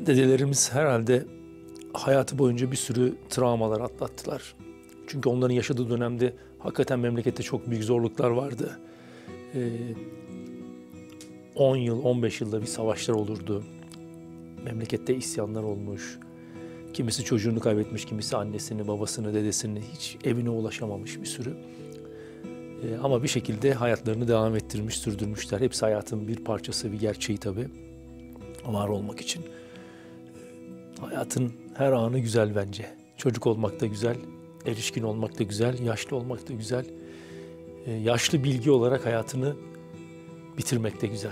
Dedelerimiz herhalde hayatı boyunca bir sürü travmalar atlattılar. Çünkü onların yaşadığı dönemde hakikaten memlekette çok büyük zorluklar vardı. 10 yıl, 15 yılda bir savaşlar olurdu. Memlekette isyanlar olmuş. Kimisi çocuğunu kaybetmiş, kimisi annesini, babasını, dedesini, hiç evine ulaşamamış bir sürü. Ama bir şekilde hayatlarını devam ettirmiş, sürdürmüşler. Hepsi hayatın bir parçası, bir gerçeği tabii. Var olmak için. Hayatın her anı güzel bence. Çocuk olmak da güzel, erişkin olmak da güzel, yaşlı olmak da güzel. Yaşlı bilgi olarak hayatını bitirmek de güzel.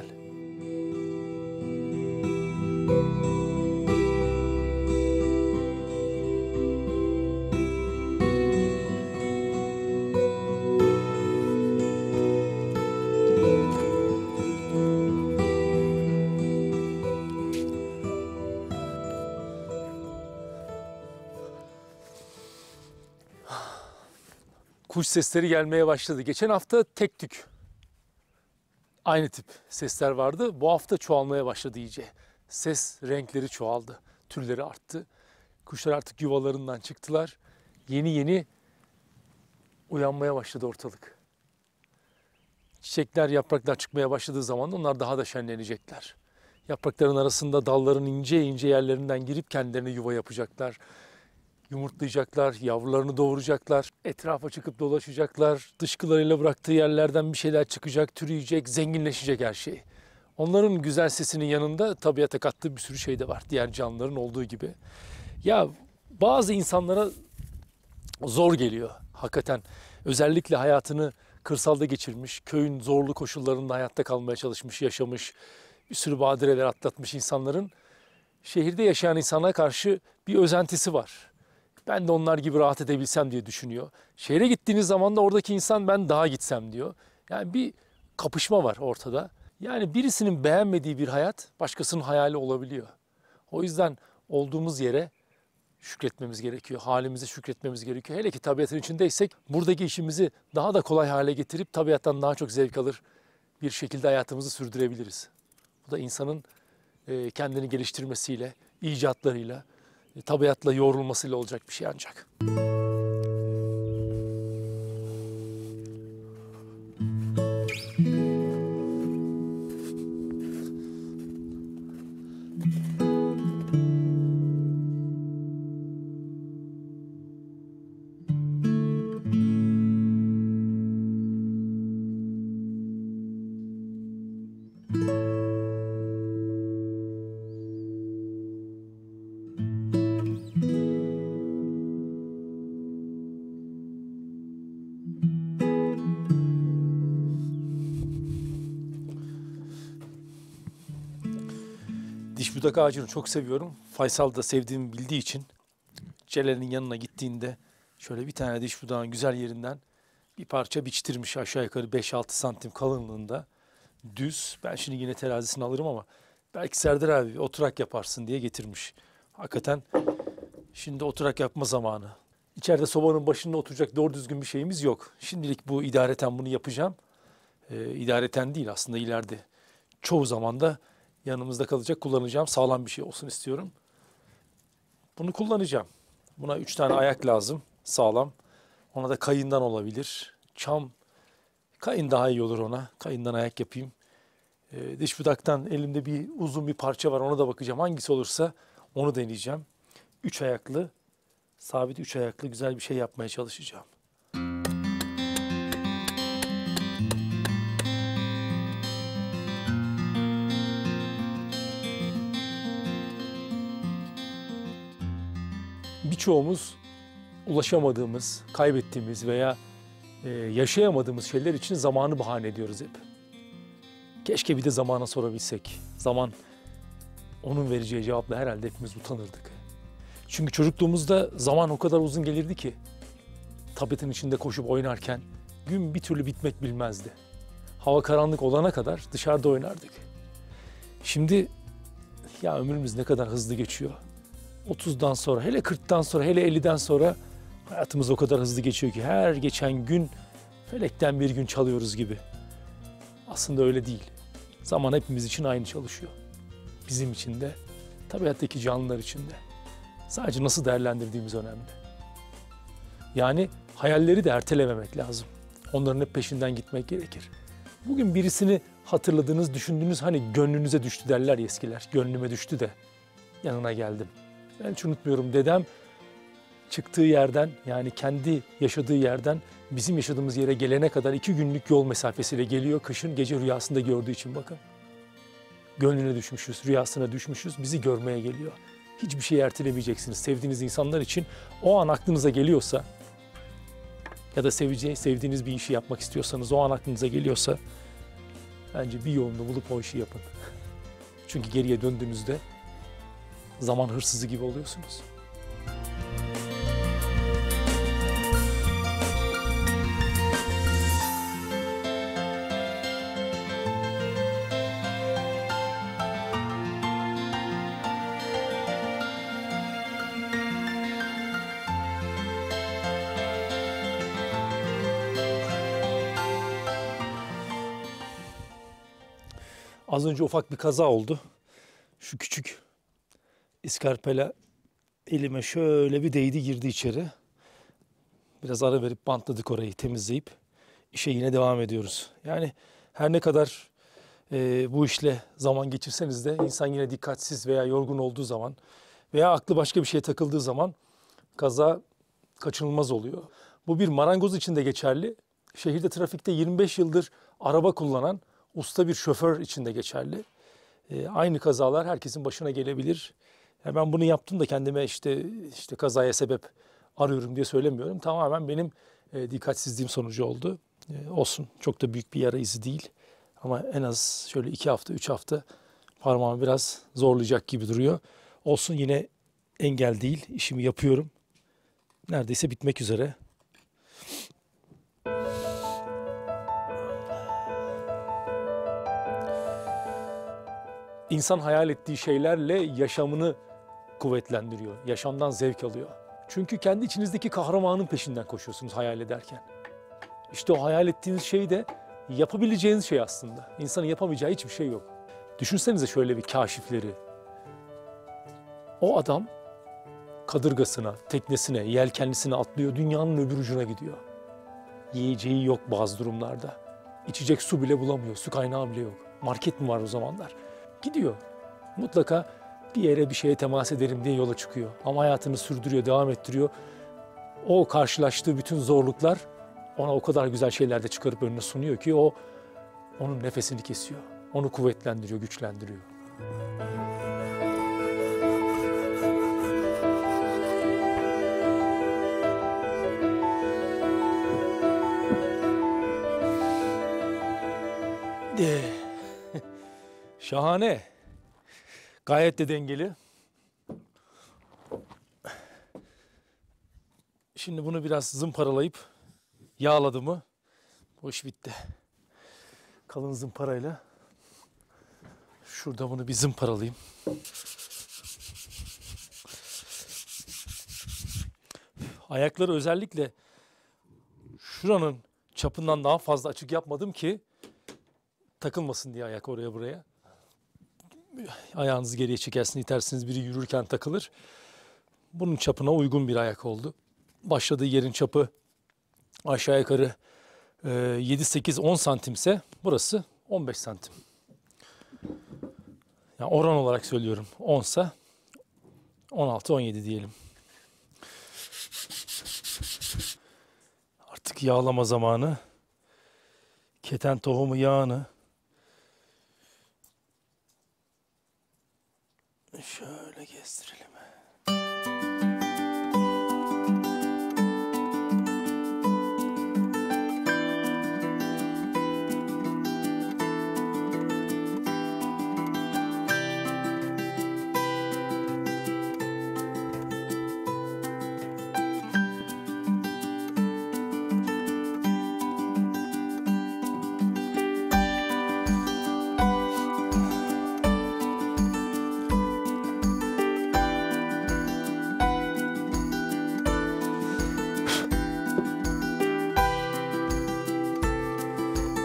Kuş sesleri gelmeye başladı. Geçen hafta tek tük aynı tip sesler vardı. Bu hafta çoğalmaya başladı iyice. Ses renkleri çoğaldı. Türleri arttı. Kuşlar artık yuvalarından çıktılar. Yeni yeni uyanmaya başladı ortalık. Çiçekler, yapraklar çıkmaya başladığı zaman onlar daha da şenlenecekler. Yaprakların arasında dalların ince ince yerlerinden girip kendilerine yuva yapacaklar. Yumurtlayacaklar, yavrularını doğuracaklar, etrafa çıkıp dolaşacaklar, dışkılarıyla bıraktığı yerlerden bir şeyler çıkacak, türüyecek, zenginleşecek her şey. Onların güzel sesinin yanında tabiata kattığı bir sürü şey de var, diğer canlıların olduğu gibi. Ya bazı insanlara zor geliyor hakikaten. Özellikle hayatını kırsalda geçirmiş, köyün zorlu koşullarında hayatta kalmaya çalışmış, yaşamış, bir sürü badireler atlatmış insanların şehirde yaşayan insana karşı bir özentisi var. Ben de onlar gibi rahat edebilsem diye düşünüyor. Şehre gittiğiniz zaman da oradaki insan ben daha gitsem diyor. Yani bir kapışma var ortada. Yani birisinin beğenmediği bir hayat başkasının hayali olabiliyor. O yüzden olduğumuz yere şükretmemiz gerekiyor. Halimize şükretmemiz gerekiyor. Hele ki tabiatın içindeysek buradaki işimizi daha da kolay hale getirip tabiattan daha çok zevk alır bir şekilde hayatımızı sürdürebiliriz. Bu da insanın kendini geliştirmesiyle, icatlarıyla, tabiatla yoğrulmasıyla olacak bir şey ancak. Diş budak ağacını çok seviyorum. Faysal da sevdiğimi bildiği için Celal'in yanına gittiğinde şöyle bir tane diş budağın güzel yerinden bir parça biçtirmiş, aşağı yukarı 5-6 santim kalınlığında düz. Ben şimdi yine terazisini alırım ama belki Serdar abi bir oturak yaparsın diye getirmiş. Hakikaten şimdi oturak yapma zamanı. İçeride sobanın başında oturacak doğru düzgün bir şeyimiz yok. Şimdilik bu idareten bunu yapacağım. İdareten değil aslında, ileride çoğu zaman da yanımızda kalacak, kullanacağım sağlam bir şey olsun istiyorum. Bunu kullanacağım. Buna 3 tane ayak lazım, sağlam. Ona da kayından olabilir. Çam, kayın daha iyi olur ona. Kayından ayak yapayım. Diş budaktan elimde bir uzun bir parça var, ona da bakacağım. Hangisi olursa onu deneyeceğim. 3 ayaklı, sabit 3 ayaklı güzel bir şey yapmaya çalışacağım. Birçoğumuz ulaşamadığımız, kaybettiğimiz veya yaşayamadığımız şeyler için zamanı bahane ediyoruz hep. Keşke bir de zamana sorabilsek. Zaman, onun vereceği cevapla herhalde hepimiz utanırdık. Çünkü çocukluğumuzda zaman o kadar uzun gelirdi ki tabiatın içinde koşup oynarken gün bir türlü bitmek bilmezdi. Hava karanlık olana kadar dışarıda oynardık. Şimdi ya ömrümüz ne kadar hızlı geçiyor. 30'dan sonra, hele 40'tan sonra, hele 50'den sonra hayatımız o kadar hızlı geçiyor ki her geçen gün felekten bir gün çalıyoruz gibi. Aslında öyle değil. Zaman hepimiz için aynı çalışıyor. Bizim için de, tabiattaki canlılar için de. Sadece nasıl değerlendirdiğimiz önemli. Yani hayalleri de ertelememek lazım. Onların hep peşinden gitmek gerekir. Bugün birisini hatırladığınız, düşündüğünüz, hani gönlünüze düştü derler ya eskiler. Gönlüme düştü de yanına geldim. Ben hiç unutmuyorum, dedem çıktığı yerden, yani kendi yaşadığı yerden bizim yaşadığımız yere gelene kadar 2 günlük yol mesafesiyle geliyor. Kışın gece rüyasında gördüğü için bakın. Gönlüne düşmüşüz, rüyasına düşmüşüz, bizi görmeye geliyor. Hiçbir şeyi ertelemeyeceksiniz. Sevdiğiniz insanlar için o an aklınıza geliyorsa ya da sevdiğiniz bir işi yapmak istiyorsanız, o an aklınıza geliyorsa bence bir yolunu bulup o işi yapın. Çünkü geriye döndüğünüzde zaman hırsızı gibi oluyorsunuz. Az önce ufak bir kaza oldu. Şu küçük iskarpela elime şöyle bir değdi, girdi içeri. Biraz ara verip bantladık orayı, temizleyip işe yine devam ediyoruz. Yani her ne kadar bu işle zaman geçirseniz de insan yine dikkatsiz veya yorgun olduğu zaman veya aklı başka bir şeye takıldığı zaman kaza kaçınılmaz oluyor. Bu bir marangoz için de geçerli. Şehirde trafikte 25 yıldır araba kullanan usta bir şoför için de geçerli. Aynı kazalar herkesin başına gelebilir. Yani ben bunu yaptım da kendime işte kazaya sebep arıyorum diye söylemiyorum. Tamamen benim dikkatsizliğim sonucu oldu. Olsun, çok da büyük bir yara izi değil. Ama en az şöyle 2 hafta, 3 hafta parmağımı biraz zorlayacak gibi duruyor. Olsun, yine engel değil. İşimi yapıyorum. Neredeyse bitmek üzere. İnsan hayal ettiği şeylerle yaşamını kuvvetlendiriyor. Yaşamdan zevk alıyor. Çünkü kendi içinizdeki kahramanın peşinden koşuyorsunuz hayal ederken. İşte o hayal ettiğiniz şey de yapabileceğiniz şey aslında. İnsanın yapamayacağı hiçbir şey yok. Düşünsenize şöyle bir kaşifleri. O adam kadırgasına, teknesine, yelkenlisine atlıyor, dünyanın öbür ucuna gidiyor. Yiyeceği yok bazı durumlarda. İçecek su bile bulamıyor, su kaynağı bile yok. Market mi var o zamanlar? Gidiyor. Mutlaka bir yere, bir şeye temas ederim diye yola çıkıyor. Ama hayatını sürdürüyor, devam ettiriyor. O karşılaştığı bütün zorluklar ona o kadar güzel şeyler de çıkarıp önüne sunuyor ki o onun nefesini kesiyor. Onu kuvvetlendiriyor, güçlendiriyor. Şahane. Gayet de dengeli. Şimdi bunu biraz zımparalayıp yağladı mı bu iş bitti. Kalın zımparayla şurada bunu bir zımparalayayım. Ayakları özellikle şuranın çapından daha fazla açık yapmadım ki takılmasın diye ayak oraya buraya. Ayağınızı geriye çekersiniz, itersiniz, biri yürürken takılır. Bunun çapına uygun bir ayak oldu. Başladığı yerin çapı aşağı yukarı 7, 8, 10 santimse burası 15 santim. Yani oran olarak söylüyorum. 10'sa 16, 17 diyelim. Artık yağlama zamanı. Keten tohumu yağını şöyle gezdirelim.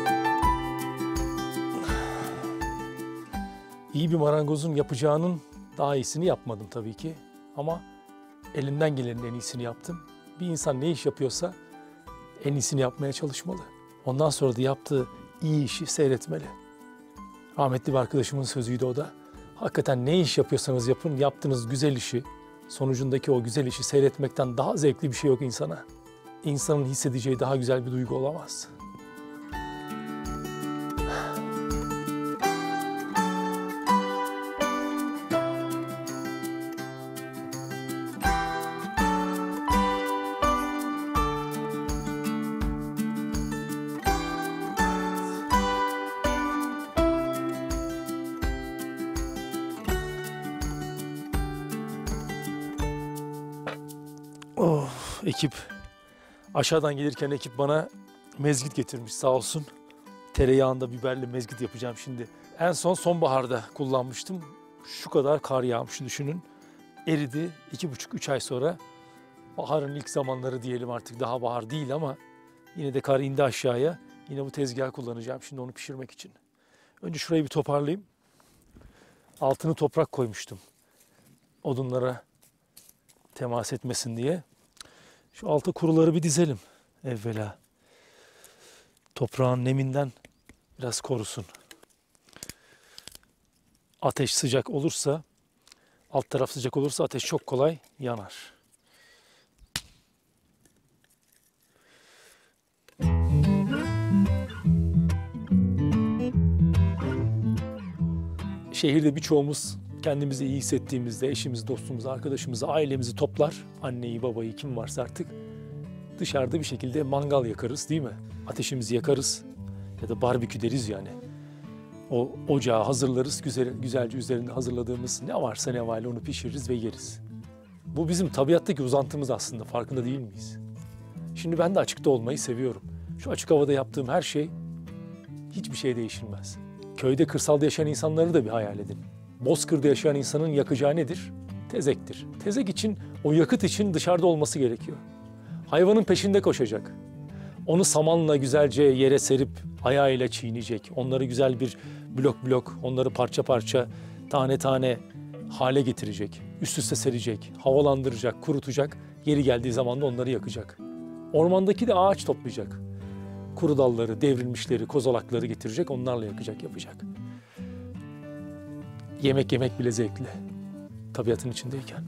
İyi bir marangozun yapacağının Daha iyisini yapmadım tabii ki ama elimden gelenin en iyisini yaptım. Bir insan ne iş yapıyorsa en iyisini yapmaya çalışmalı. Ondan sonra da yaptığı iyi işi seyretmeli. Rahmetli bir arkadaşımın sözüydü o da. Hakikaten ne iş yapıyorsanız yapın, yaptığınız güzel işi, sonucundaki o güzel işi seyretmekten daha zevkli bir şey yok insana. İnsanın hissedeceği daha güzel bir duygu olamaz. Oh, ekip. Aşağıdan gelirken ekip bana mezgit getirmiş sağ olsun. Tereyağında biberli mezgit yapacağım şimdi. En son sonbaharda kullanmıştım. Şu kadar kar yağmış düşünün. Eridi 2,5-3 ay sonra. Baharın ilk zamanları diyelim, artık daha bahar değil ama yine de kar indi aşağıya. Yine bu tezgahı kullanacağım şimdi onu pişirmek için. Önce şurayı bir toparlayayım. Altını toprak koymuştum. Odunlara temas etmesin diye. Şu altı kuruları bir dizelim evvela. Toprağın neminden biraz korusun. Ateş sıcak olursa, alt taraf sıcak olursa ateş çok kolay yanar. Şehirde birçoğumuz kendimizi iyi hissettiğimizde eşimiz, dostumuz, arkadaşımızı, ailemizi toplar. Anneyi, babayı, kim varsa artık dışarıda bir şekilde mangal yakarız değil mi? Ateşimizi yakarız ya da barbekü deriz yani. O ocağı hazırlarız, güzelce üzerinde hazırladığımız ne varsa ne var onu pişiririz ve yeriz. Bu bizim tabiattaki uzantımız aslında, farkında değil miyiz? Şimdi ben de açıkta olmayı seviyorum. Şu açık havada yaptığım her şey hiçbir şey değişilmez. Köyde, kırsalda yaşayan insanları da bir hayal edin. Bozkır'da yaşayan insanın yakacağı nedir? Tezektir. Tezek için, o yakıt için dışarıda olması gerekiyor. Hayvanın peşinde koşacak. Onu samanla güzelce yere serip ayağıyla çiğneyecek. Onları güzel bir blok blok, onları parça parça, tane tane hale getirecek. Üst üste serecek, havalandıracak, kurutacak. Yeri geldiği zaman da onları yakacak. Ormandaki de ağaç toplayacak. Kuru dalları, devrilmişleri, kozalakları getirecek, onlarla yakacak, yapacak. Yemek yemek bile zevkli. Tabiatın içindeyken.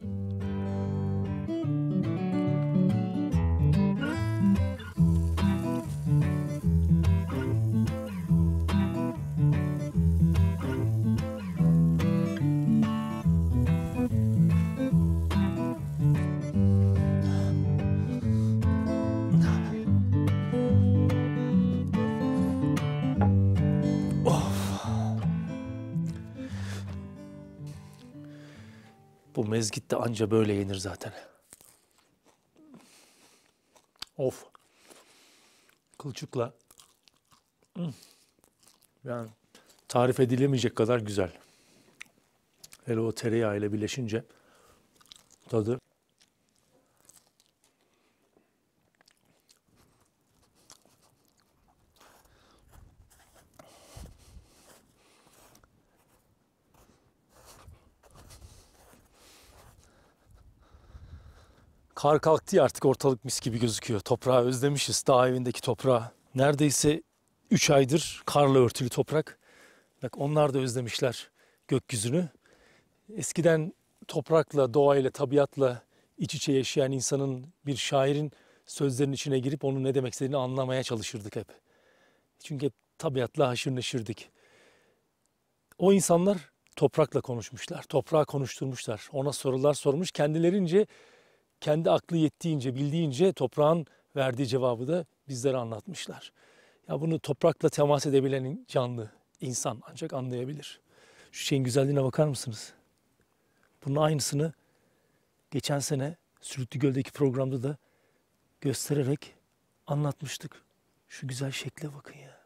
Bu mezgit de anca böyle yenir zaten. Of. Kılçıkla. Yani tarif edilemeyecek kadar güzel. Hele o tereyağı ile birleşince tadı. Kar kalktı ya, artık ortalık mis gibi gözüküyor. Toprağı özlemişiz. Dağ evindeki toprağı. Neredeyse 3 aydır karla örtülü toprak. Bak onlar da özlemişler gökyüzünü. Eskiden toprakla, doğayla, tabiatla iç içe yaşayan insanın, bir şairin sözlerinin içine girip onun ne demek istediğini anlamaya çalışırdık hep. Çünkü hep tabiatla haşır neşirdik. O insanlar toprakla konuşmuşlar, toprağı konuşturmuşlar. Ona sorular sormuş, kendilerince, kendi aklı yettiğince, bildiğince toprağın verdiği cevabı da bizlere anlatmışlar. Ya bunu toprakla temas edebilen canlı, insan ancak anlayabilir. Şu şeyin güzelliğine bakar mısınız? Bunun aynısını geçen sene Sürüklü Göl'deki programda da göstererek anlatmıştık. Şu güzel şekle bakın ya.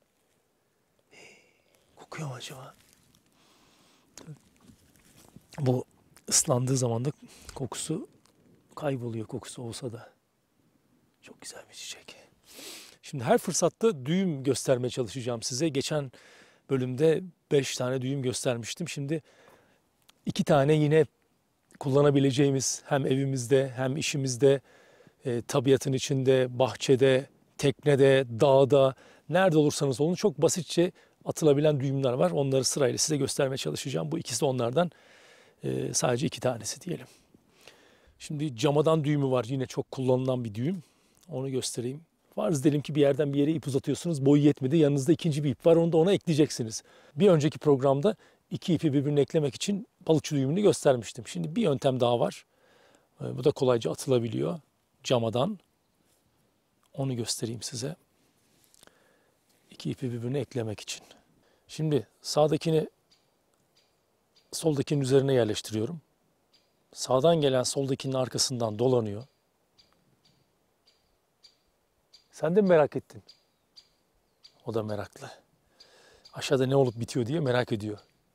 Kokuyor mu acaba? Bu ıslandığı zaman da kokusu kayboluyor, kokusu olsa da. Çok güzel bir çiçek. Şimdi her fırsatta düğüm göstermeye çalışacağım size. Geçen bölümde 5 tane düğüm göstermiştim. Şimdi 2 tane yine kullanabileceğimiz hem evimizde hem işimizde, tabiatın içinde, bahçede, teknede, dağda, nerede olursanız olun çok basitçe atılabilen düğümler var. Onları sırayla size göstermeye çalışacağım. Bu ikisi de onlardan sadece 2 tanesi diyelim. Şimdi camadan düğümü var. Yine çok kullanılan bir düğüm. Onu göstereyim. Farz edelim ki bir yerden bir yere ip uzatıyorsunuz. Boyu yetmedi. Yanınızda ikinci bir ip var. Onu da ona ekleyeceksiniz. Bir önceki programda 2 ipi birbirine eklemek için balıkçı düğümünü göstermiştim. Şimdi bir yöntem daha var. Bu da kolayca atılabiliyor. Camadan. Onu göstereyim size. 2 ipi birbirine eklemek için. Şimdi sağdakini soldakinin üzerine yerleştiriyorum. Sağdan gelen soldakinin arkasından dolanıyor. Sen de mi merak ettin? O da meraklı. Aşağıda ne olup bitiyor diye merak ediyor.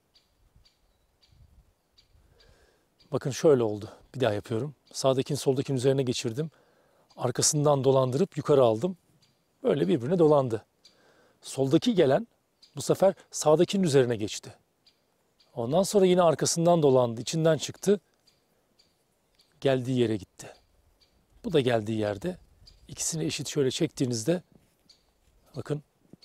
Bakın şöyle oldu. Bir daha yapıyorum. Sağdakini soldakinin üzerine geçirdim. Arkasından dolandırıp yukarı aldım. Böyle birbirine dolandı. Soldaki gelen bu sefer sağdakinin üzerine geçti. Ondan sonra yine arkasından dolandı. İçinden çıktı. Geldiği yere gitti. Bu da geldiği yerde. İkisini eşit şöyle çektiğinizde bakın.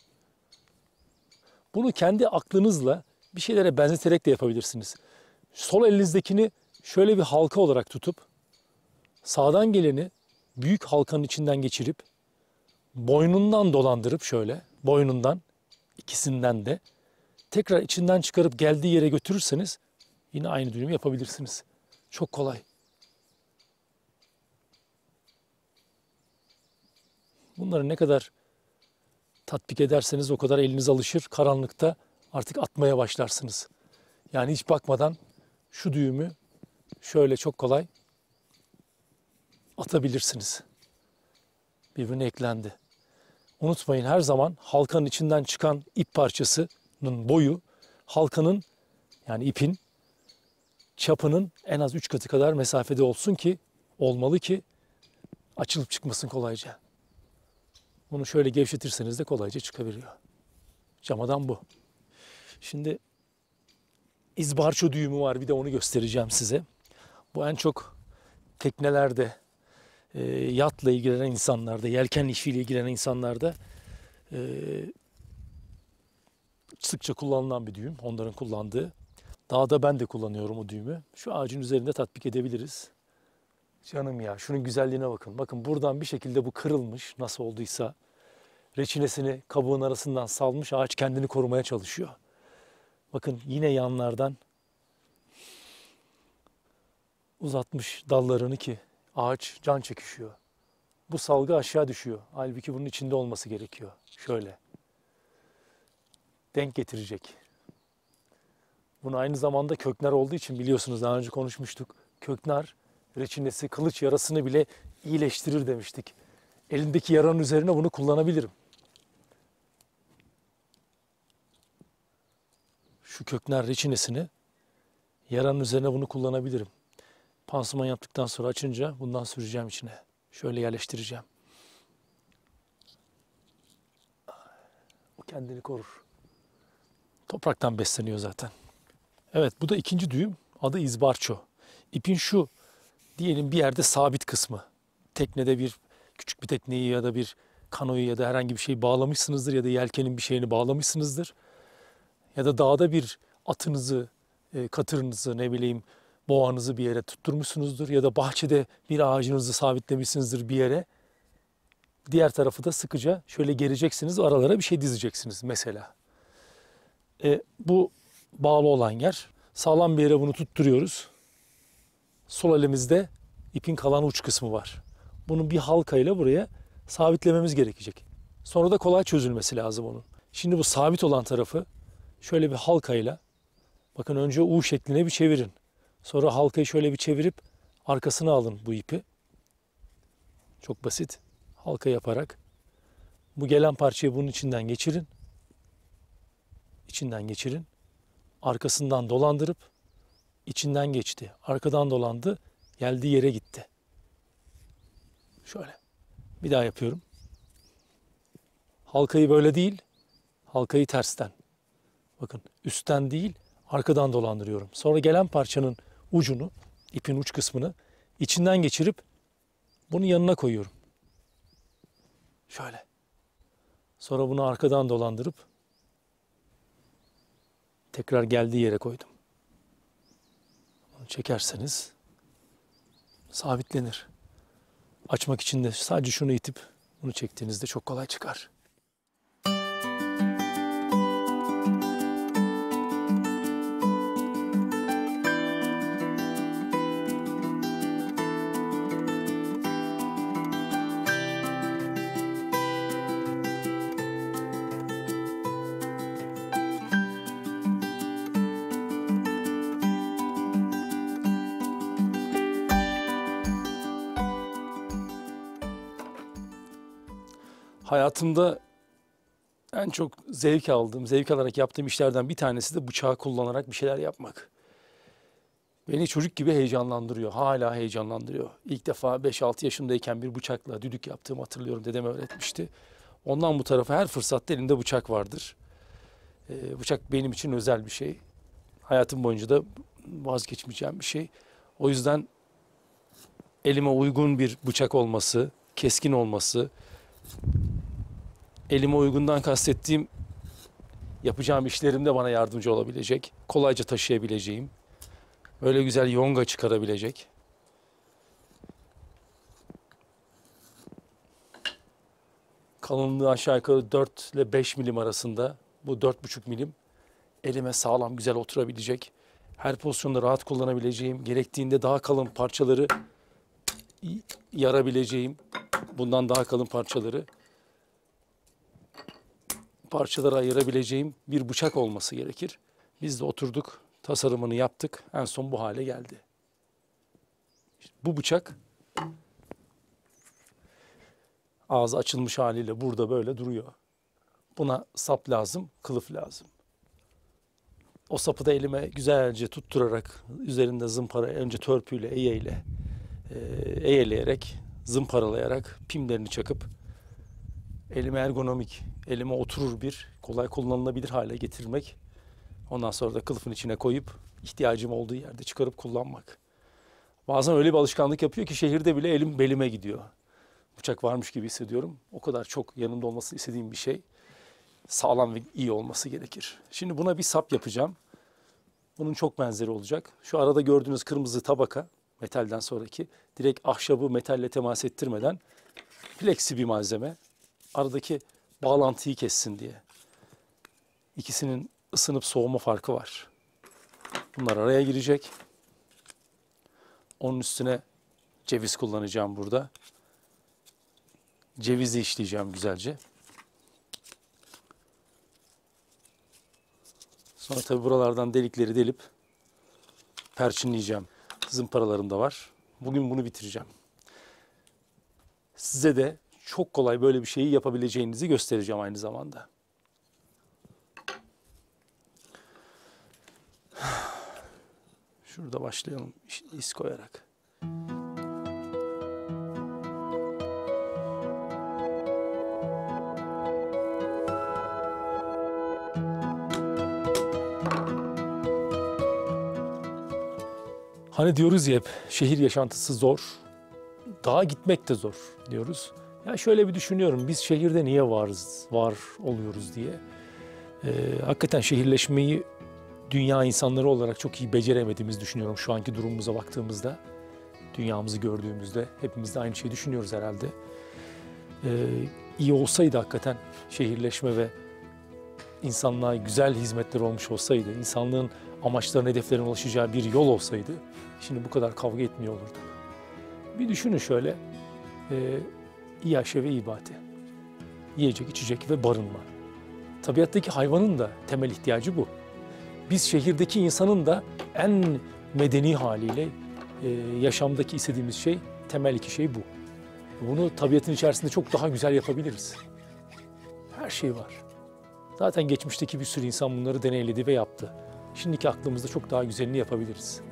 Bunu kendi aklınızla bir şeylere benzeterek de yapabilirsiniz. Sol elinizdekini şöyle bir halka olarak tutup sağdan geleni büyük halkanın içinden geçirip boynundan dolandırıp şöyle boynundan ikisinden de tekrar içinden çıkarıp geldiği yere götürürseniz yine aynı düğümü yapabilirsiniz. Çok kolay. Bunları ne kadar tatbik ederseniz o kadar eliniz alışır. Karanlıkta artık atmaya başlarsınız. Yani hiç bakmadan şu düğümü şöyle çok kolay atabilirsiniz. Birbirine eklendi. Unutmayın, her zaman halkanın içinden çıkan ip parçasının boyu halkanın yani ipin çapının en az 3 katı kadar mesafede olsun ki olmalı ki açılıp çıkmasın kolayca. Bunu şöyle gevşetirseniz de kolayca çıkabiliyor. Camadan bu. Şimdi izbarço düğümü var, bir de onu göstereceğim size. Bu en çok teknelerde, yatla ilgilenen insanlarda, yelken işiyle ilgilenen insanlarda sıkça kullanılan bir düğüm. Onların kullandığı. Dağda ben de kullanıyorum o düğümü. Şu ağacın üzerinde tatbik edebiliriz. Canım ya, şunun güzelliğine bakın. Bakın buradan bir şekilde bu kırılmış, nasıl olduysa. Reçinesini kabuğun arasından salmış, ağaç kendini korumaya çalışıyor. Bakın yine yanlardan uzatmış dallarını ki ağaç can çekişiyor. Bu salgı aşağı düşüyor. Halbuki bunun içinde olması gerekiyor. Şöyle. Denk getirecek. Bunu aynı zamanda köknar olduğu için biliyorsunuz, daha önce konuşmuştuk. Köknar reçinesi, kılıç yarasını bile iyileştirir demiştik. Elimdeki yaranın üzerine bunu kullanabilirim. Şu köknar reçinesini yaranın üzerine bunu kullanabilirim. Pansuman yaptıktan sonra açınca bundan süreceğim içine. Şöyle yerleştireceğim. O kendini korur. Topraktan besleniyor zaten. Evet, bu da ikinci düğüm. Adı izbarço. İpin şu, diyelim bir yerde sabit kısmı. Teknede küçük bir tekneyi ya da bir kanoyu ya da herhangi bir şeyi bağlamışsınızdır ya da yelkenin bir şeyini bağlamışsınızdır. Ya da dağda bir atınızı, katırınızı, ne bileyim boğanızı bir yere tutturmuşsunuzdur. Ya da bahçede bir ağacınızı sabitlemişsinizdir bir yere. Diğer tarafı da sıkıca şöyle gereceksiniz, aralara bir şey dizeceksiniz mesela. Bu bağlı olan yer. Sağlam bir yere bunu tutturuyoruz. Sol elimizde ipin kalan uç kısmı var. Bunun bir halkayla buraya sabitlememiz gerekecek. Sonra da kolay çözülmesi lazım onun. Şimdi bu sabit olan tarafı şöyle bir halkayla, bakın önce U şekline bir çevirin. Sonra halkayı şöyle bir çevirip arkasına alın bu ipi. Çok basit. Halka yaparak bu gelen parçayı bunun içinden geçirin. İçinden geçirin. Arkasından dolandırıp içinden geçti. Arkadan dolandı. Geldiği yere gitti. Şöyle. Bir daha yapıyorum. Halkayı böyle değil, halkayı tersten. Bakın üstten değil, arkadan dolandırıyorum. Sonra gelen parçanın ucunu, ipin uç kısmını içinden geçirip bunun yanına koyuyorum. Şöyle. Sonra bunu arkadan dolandırıp tekrar geldiği yere koydum. Bunu çekerseniz sabitlenir. Açmak için de sadece şunu itip bunu çektiğinizde çok kolay çıkar. Hayatımda en çok zevk aldığım, zevk alarak yaptığım işlerden bir tanesi de bıçağı kullanarak bir şeyler yapmak. Beni çocuk gibi heyecanlandırıyor, hala heyecanlandırıyor. İlk defa 5-6 yaşındayken bir bıçakla düdük yaptığımı hatırlıyorum, dedem öğretmişti. Ondan bu tarafa her fırsatta elimde bıçak vardır. Bıçak benim için özel bir şey. Hayatım boyunca da vazgeçmeyeceğim bir şey. O yüzden elime uygun bir bıçak olması, keskin olması, elime uygundan kastettiğim yapacağım işlerimde bana yardımcı olabilecek, kolayca taşıyabileceğim, öyle güzel yonga çıkarabilecek. Kalınlığı aşağı yukarı 4 ile 5 milim arasında, bu 4,5 milim elime sağlam güzel oturabilecek, her pozisyonda rahat kullanabileceğim, gerektiğinde daha kalın parçaları yarabileceğim, bundan daha kalın parçalara ayırabileceğim bir bıçak olması gerekir. Biz de oturduk, tasarımını yaptık, en son bu hale geldi. İşte bu bıçak ağzı açılmış haliyle burada böyle duruyor. Buna sap lazım, kılıf lazım. O sapı da elime güzelce tutturarak, üzerinde zımpara, önce törpüyle, eğeleyerek, zımparalayarak, pimlerini çakıp, elime ergonomik, elime oturur bir, kolay kullanılabilir hale getirmek. Ondan sonra da kılıfın içine koyup, ihtiyacım olduğu yerde çıkarıp kullanmak. Bazen öyle bir alışkanlık yapıyor ki şehirde bile elim belime gidiyor. Bıçak varmış gibi hissediyorum. O kadar çok yanımda olmasını istediğim bir şey. Sağlam ve iyi olması gerekir. Şimdi buna bir sap yapacağım. Bunun çok benzeri olacak. Şu arada gördüğünüz kırmızı tabaka, metalden sonraki, direkt ahşabı metalle temas ettirmeden plexi bir malzeme. Aradaki bağlantıyı kessin diye. İkisinin ısınıp soğuma farkı var. Bunlar araya girecek. Onun üstüne ceviz kullanacağım burada. Cevizi işleyeceğim güzelce. Sonra tabii buralardan delikleri delip perçinleyeceğim. Zımparalarım da var. Bugün bunu bitireceğim. Size de çok kolay böyle bir şeyi yapabileceğinizi göstereceğim aynı zamanda. Şurada başlayalım iz koyarak. Hani diyoruz ya hep şehir yaşantısı zor, dağa gitmek de zor diyoruz. Ya şöyle bir düşünüyorum, biz şehirde niye var oluyoruz diye. Hakikaten şehirleşmeyi dünya insanları olarak çok iyi beceremediğimizi düşünüyorum şu anki durumumuza baktığımızda. Dünyamızı gördüğümüzde hepimiz de aynı şeyi düşünüyoruz herhalde. İyi olsaydı hakikaten şehirleşme ve insanlığa güzel hizmetler olmuş olsaydı, insanlığın amaçlarına, hedeflerine ulaşacağı bir yol olsaydı, şimdi bu kadar kavga etmiyor olurduk. Bir düşünün şöyle, İYAŞe ve İBATE, yiyecek, içecek ve barınma. Tabiattaki hayvanın da temel ihtiyacı bu. Biz şehirdeki insanın da en medeni haliyle yaşamdaki istediğimiz şey, temel iki şey bu. Bunu tabiatın içerisinde çok daha güzel yapabiliriz. Her şey var. Zaten geçmişteki bir sürü insan bunları deneyledi ve yaptı. Şimdiki aklımızda çok daha güzelini yapabiliriz.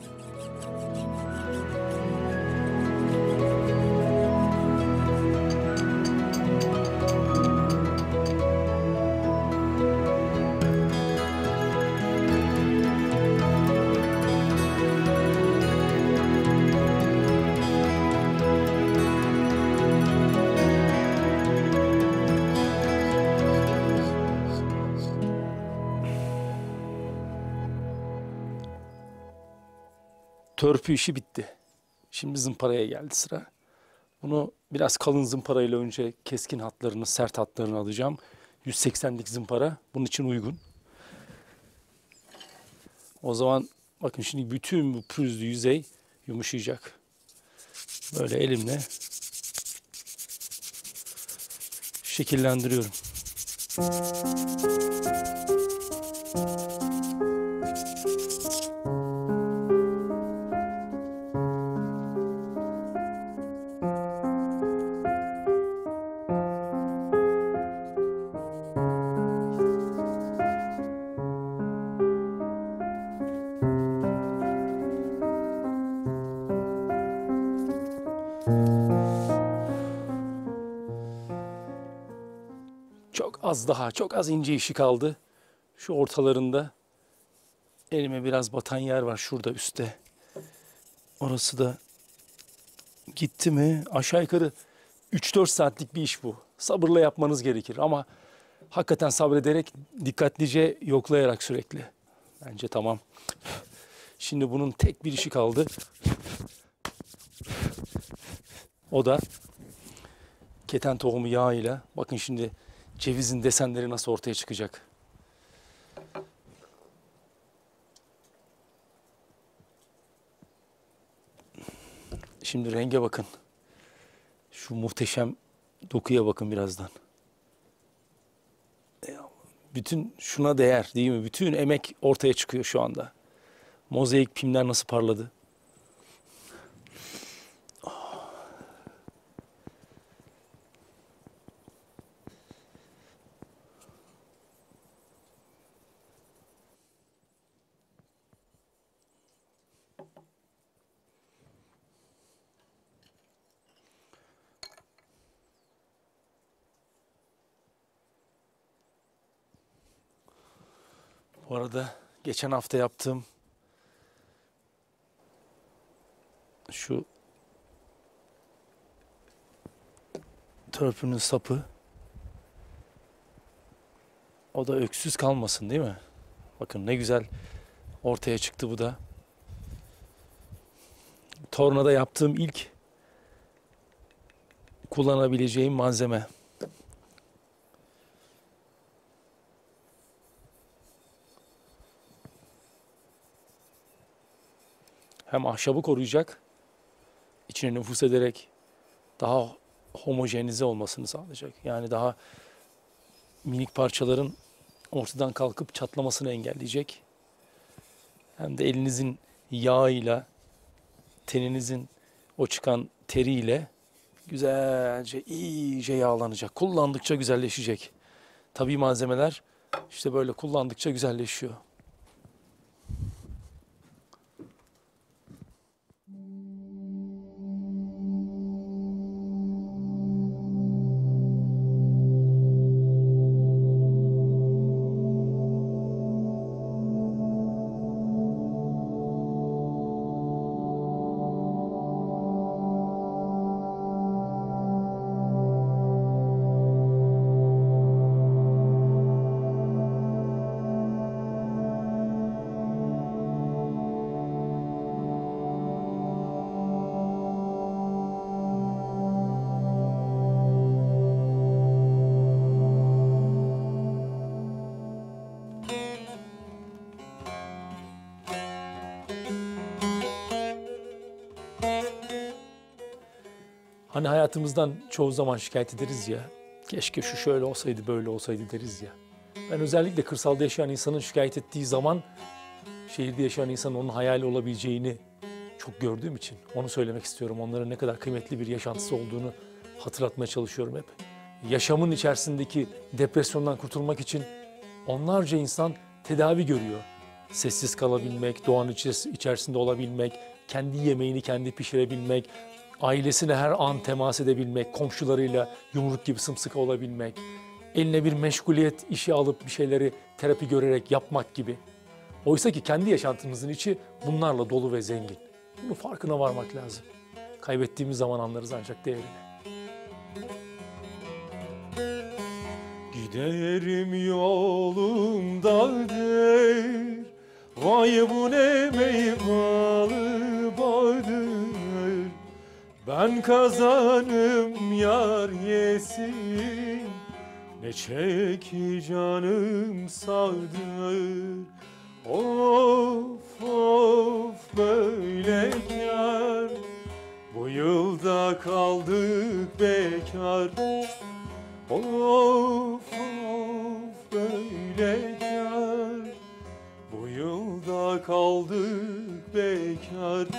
Törpü işi bitti. Şimdi zımparaya geldi sıra. Bunu biraz kalın zımparayla önce keskin hatlarını, sert hatlarını alacağım. 180'lik zımpara bunun için uygun. O zaman bakın şimdi bütün bu pürüzlü yüzey yumuşayacak. Böyle elimle şekillendiriyorum. Çok az daha, çok az ince işi kaldı. Şu ortalarında elime biraz batan yer var şurada üstte. Orası da gitti mi aşağı yukarı 3-4 saatlik bir iş bu. Sabırla yapmanız gerekir ama hakikaten sabrederek, dikkatlice yoklayarak sürekli. Bence tamam. Şimdi bunun tek bir işi kaldı. O da keten tohumu yağıyla. Bakın şimdi cevizin desenleri nasıl ortaya çıkacak. Şimdi renge bakın. Şu muhteşem dokuya bakın birazdan. Bütün şuna değer değil mi? Bütün emek ortaya çıkıyor şu anda. Mozaik pimler nasıl parladı. Bu arada geçen hafta yaptığım şu törpünün sapı, o da öksüz kalmasın değil mi? Bakın ne güzel ortaya çıktı bu da. Tornada yaptığım ilk kullanabileceğim malzeme. Hem ahşabı koruyacak, içine nüfuz ederek daha homojenize olmasını sağlayacak. Yani daha minik parçaların ortadan kalkıp çatlamasını engelleyecek. Hem de elinizin yağıyla, teninizin o çıkan teriyle güzelce, iyice yağlanacak. Kullandıkça güzelleşecek. Tabii malzemeler işte böyle kullandıkça güzelleşiyor. Hani hayatımızdan çoğu zaman şikayet ederiz ya, keşke şu şöyle olsaydı, böyle olsaydı deriz ya. Ben özellikle kırsalda yaşayan insanın şikayet ettiği zaman, şehirde yaşayan insanın onun hayali olabileceğini çok gördüğüm için onu söylemek istiyorum. Onların ne kadar kıymetli bir yaşantısı olduğunu hatırlatmaya çalışıyorum hep. Yaşamın içerisindeki depresyondan kurtulmak için onlarca insan tedavi görüyor. Sessiz kalabilmek, doğanın içerisinde olabilmek, kendi yemeğini kendi pişirebilmek, ailesine her an temas edebilmek, komşularıyla yumruk gibi sımsıkı olabilmek, eline bir meşguliyet işi alıp bir şeyleri terapi görerek yapmak gibi. Oysa ki kendi yaşantımızın içi bunlarla dolu ve zengin. Bunun farkına varmak lazım. Kaybettiğimiz zaman anlarız ancak değerini. Giderim yolundadır, vay bu ne meyvalı Ben kazanım yar yesin, ne çeki canım sağdır. Of of böyle kâr, bu yılda kaldık bekar. Of of böyle kâr, bu yılda kaldık bekar.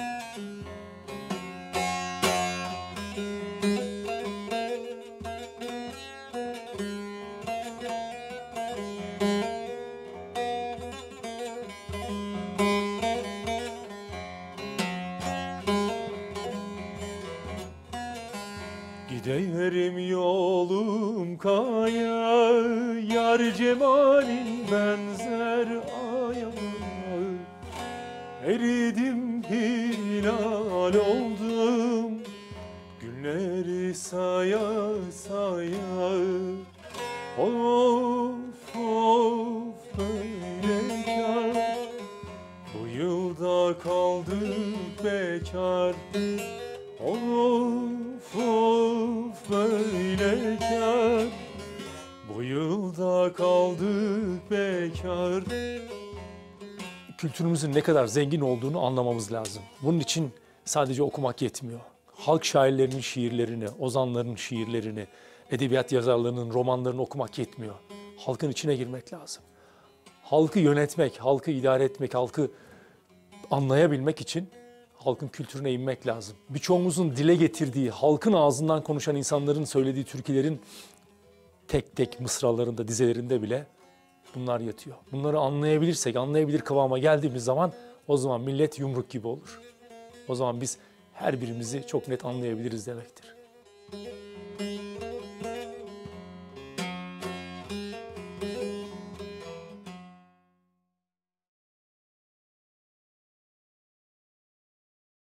Giderim yolum kaya, yar cemalin benzer aya. Eridim hilal oldum, günleri saya saya. Of of böyle kâr, bu yılda kaldık bekar. Of of böyle kâr, bu yılda kaldık bekar. Kültürümüzün ne kadar zengin olduğunu anlamamız lazım. Bunun için sadece okumak yetmiyor. Halk şairlerinin şiirlerini, ozanların şiirlerini, edebiyat yazarlarının romanlarını okumak yetmiyor. Halkın içine girmek lazım. Halkı yönetmek, halkı idare etmek, halkı anlayabilmek için halkın kültürüne inmek lazım. Birçoğumuzun dile getirdiği, halkın ağzından konuşan insanların söylediği türkülerin tek tek mısralarında, dizelerinde bile bunlar yatıyor. Bunları anlayabilirsek, anlayabilir kıvama geldiğimiz zaman o zaman millet yumruk gibi olur. O zaman biz her birimizi çok net anlayabiliriz demektir.